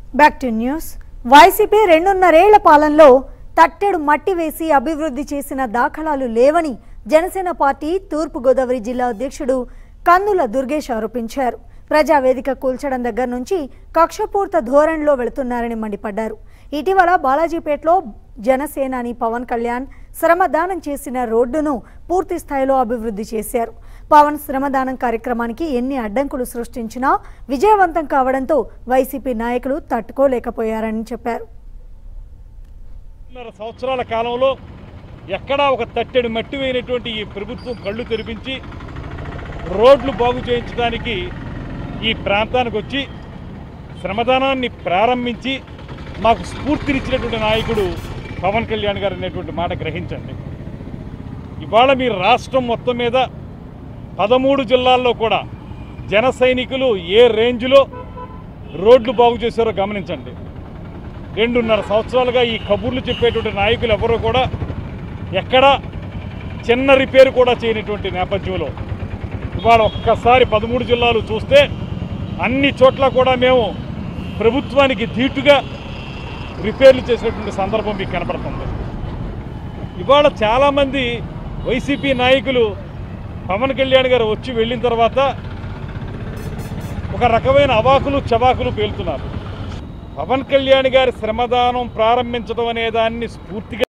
Back to news. YCP 2.5 ఏళ్ల పాలనలో తట్టెడు మట్టి వేసి అభివృద్ధి చేసిన దాఖలాలు లేవని జనసేన పార్టీ తూర్పు గోదావరి జిల్లా అధ్యక్షుడు కందుల దుర్గేష్ ఆరోపించారు. ప్రజావేదిక కూల్చడం దగ్గర నుంచి కక్షపూర్త ధోరణిలో వెళుతున్నారని మండిపడ్డారు. ఇటీవల బాలాజీపేటలో జనసేనాని పవన్ కళ్యాణ్ శ్రమదానం చేసిన రోడ్డును పూర్తి స్థాయిలో అభివృద్ధి చేశారు. పవన్ శ్రమదానం కార్యక్రమానికి ఎన్ని అడ్డంకులు సృష్టించినా విజయవంతం కావడంతో వైసీపీ నాయకులు తట్టుకోలేకపోయారని చెప్పారు. సంవత్సరాల కాలంలో ఎక్కడా ఒక తట్టెడు మట్టి వేయనటువంటి ఈ ప్రభుత్వం కళ్ళు తెరిపించి రోడ్లు బాగు చేయించడానికి ఈ ప్రాంతానికి వచ్చి శ్రమదానాన్ని ప్రారంభించి మాకు స్ఫూర్తినిచ్చినటువంటి నాయకుడు పవన్ కళ్యాణ్ గారు అనేటువంటి మాట గ్రహించండి. ఇవాళ మీ రాష్ట్రం మొత్తం మీద 13 జిల్లాల్లో కూడా జన సైనికులు ఏ రేంజ్లో రోడ్లు బాగు చేశారో గమనించండి. 2.5 సంవత్సరాలుగా ఈ కబుర్లు చెప్పేటువంటి నాయకులు ఎవరో కూడా ఎక్కడా చిన్న రిపేరు కూడా చేయనటువంటి నేపథ్యంలో ఇవాళ ఒక్కసారి 13 జిల్లాలు చూస్తే అన్ని చోట్ల కూడా మేము ప్రభుత్వానికి ధీటుగా రిపేర్లు చేసినటువంటి సందర్భం మీకు కనపడుతుంది. ఇవాళ చాలామంది వైసీపీ నాయకులు పవన్ కళ్యాణ్ గారు వచ్చి వెళ్ళిన తర్వాత ఒక రకమైన అవాకులు చవాకులు పేలుతున్నారు. పవన్ కళ్యాణ్ గారి శ్రమదానం ప్రారంభించడం అనే దాన్ని స్ఫూర్తిగా